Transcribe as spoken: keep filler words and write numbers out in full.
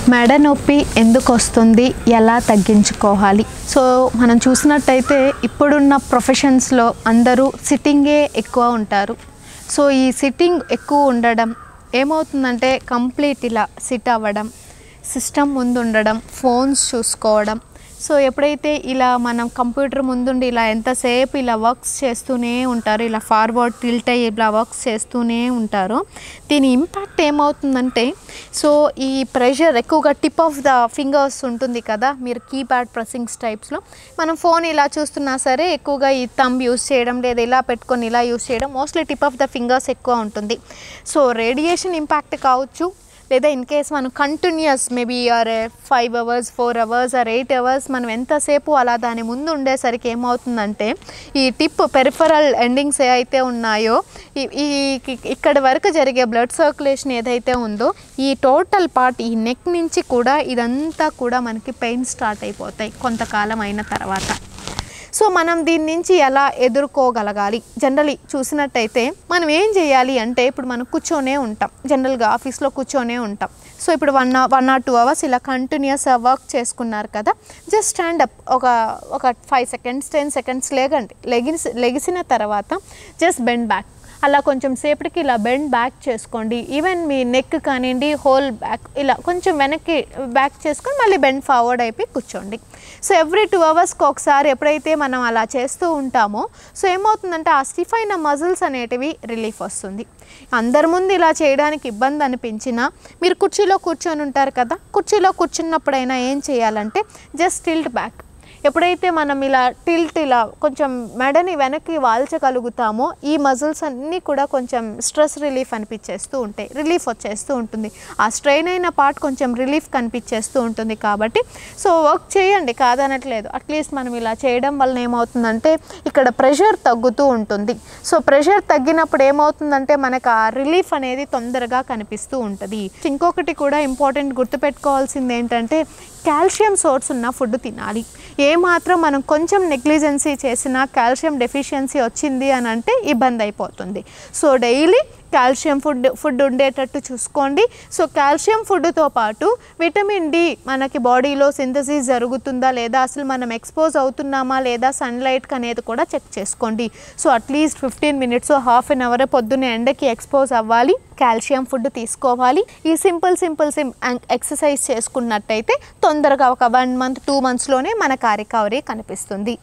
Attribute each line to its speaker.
Speaker 1: మెడ నొప్పి ఎందుకు వస్తుంది, ఎలా తగ్గించుకోవాలి? సో మనం చూసినట్టయితే ఇప్పుడున్న ప్రొఫెషన్స్లో అందరూ సిట్టింగే ఎక్కువ ఉంటారు. సో ఈ సిట్టింగ్ ఎక్కువ ఉండడం ఏమవుతుందంటే కంప్లీట్ ఇలా సిట్ అవ్వడం, సిస్టమ్ ముందు ఉండడం, ఫోన్స్ చూసుకోవడం. సో ఎప్పుడైతే ఇలా మనం కంప్యూటర్ ముందుండి ఇలా ఎంతసేపు ఇలా వర్క్స్ చేస్తూనే ఉంటారు, ఇలా ఫార్వర్డ్ టిల్ట్ అయ్యి ఇలా వర్క్స్ చేస్తూనే ఉంటారు, దీని ఇంపాక్ట్ ఏమవుతుందంటే సో ఈ ప్రెషర్ ఎక్కువగా టిప్ ఆఫ్ ద ఫింగర్స్ ఉంటుంది కదా, మీరు కీప్యాడ్ ప్రెస్సింగ్స్ టైప్స్లో మనం ఫోన్ ఇలా చూస్తున్నా సరే ఎక్కువగా ఈ థంబ్ యూస్ చేయడం, లేదా ఇలా పెట్టుకొని ఇలా యూస్ చేయడం, mostly tip of the fingers ఎక్కువ ఉంటుంది. సో రేడియేషన్ ఇంపాక్ట్ కావచ్చు, లేదా ఇన్ కేస్ మనం continuous maybe or five hours four hours or eight hours మనం ఎంతసేపు అలా దాని ముందు ఉండేసరికి ఏమవుతుందంటే ఈ టిప్ పెరిఫరల్ ఎండింగ్స్ ఏ అయితే ఉన్నాయో ఈ ఇక్కడ వరకు జరిగే బ్లడ్ సర్క్యులేషన్ ఏదైతే ఉందో ఈ టోటల్ పార్ట్ ఈ నెక్ నుంచి కూడా ఇదంతా కూడా మనకి పెయిన్ స్టార్ట్ అయిపోతాయి కొంతకాలం అయిన తర్వాత. సో మనం దీని నుంచి ఎలా ఎదుర్కోగలగాలి? జనరలీ చూసినట్టయితే మనం ఏం చేయాలి అంటే ఇప్పుడు మనం కూర్చొనే ఉంటాం, జనరల్గా ఆఫీస్లో కూర్చొనే ఉంటాం. సో ఇప్పుడు one one or two hours ఇలా కంటిన్యూస్ వర్క్ చేసుకున్నారు కదా, జస్ట్ స్టాండప్ ఒక ఒక ఫైవ్ సెకండ్స్ టెన్ సెకండ్స్ లేగండి, లెగిసి లెగిసిన తర్వాత జస్ట్ బెండ్ బ్యాక్, అలా కొంచెం సేపటికి ఇలా బెండ్ బ్యాక్ చేసుకోండి. ఈవెన్ మీ నెక్ కానివ్వండి, హోల్ బ్యాక్ ఇలా కొంచెం వెనక్కి బ్యాక్ చేసుకొని మళ్ళీ బెండ్ ఫార్వర్డ్ అయిపోయి కూర్చోండి. సో ఎవ్రీ టూ అవర్స్కి ఒకసారి ఎప్పుడైతే మనం అలా చేస్తూ ఉంటామో సో ఏమవుతుందంటే ఆ స్టిఫ్ అయిన మజిల్స్ అనేటివి రిలీఫ్ వస్తుంది. అందరి ముందు ఇలా చేయడానికి ఇబ్బంది అనిపించినా మీరు కుర్చీలో కూర్చొని ఉంటారు కదా, కుర్చీలో కూర్చున్నప్పుడైనా ఏం చేయాలంటే జస్ట్ టిల్ట్ బ్యాక్. ఎప్పుడైతే మనం ఇలా టిల్ట్ ఇలా కొంచెం మెడని వెనక్కి వాల్చగలుగుతామో ఈ మజిల్స్ అన్నీ కూడా కొంచెం స్ట్రెస్ రిలీఫ్ అనిపించేస్తూ ఉంటాయి, రిలీఫ్ వచ్చేస్తూ ఉంటుంది, ఆ స్ట్రెయిన్ అయిన పార్ట్ కొంచెం రిలీఫ్ కనిపించేస్తూ ఉంటుంది. కాబట్టి సో వర్క్ చేయండి, కాదనట్లేదు, అట్లీస్ట్ మనం ఇలా చేయడం వలన ఏమవుతుందంటే ఇక్కడ ప్రెషర్ తగ్గుతూ ఉంటుంది. సో ప్రెషర్ తగ్గినప్పుడు ఏమవుతుందంటే మనకు ఆ రిలీఫ్ అనేది తొందరగా కనిపిస్తూ ఉంటుంది. ఇంకొకటి కూడా ఇంపార్టెంట్ గుర్తుపెట్టుకోవాల్సింది ఏంటంటే కాల్షియం సోర్స్ ఉన్న ఫుడ్ తినాలి. ఏమాత్రం మనం కొంచెం నెగ్లిజెన్సీ చేసినా కాల్షియం డెఫిషియన్సీ వచ్చింది అని అంటే ఇబ్బంది అయిపోతుంది. So daily calcium food food ఉండేటట్టు చూసుకోండి. సో కాల్షియం ఫుడ్తో పాటు విటమిన్ డి మనకి బాడీలో సింథసిస్ జరుగుతుందా లేదా, అసలు మనం ఎక్స్పోజ్ అవుతున్నామా లేదా సన్లైట్కి అనేది కూడా చెక్ చేసుకోండి. So at least fifteen minutes half an hour పొద్దున్నే ఎండకి ఎక్స్పోజ్ అవ్వాలి, కాల్షియం ఫుడ్ తీసుకోవాలి. ఈ సింపుల్ సింపుల్ సిం ఎక్సర్సైజ్ చేసుకున్నట్టయితే తొందరగా ఒక వన్ మంత్ టూ మంత్స్లోనే మనకు ఆ రికవరీ కనిపిస్తుంది.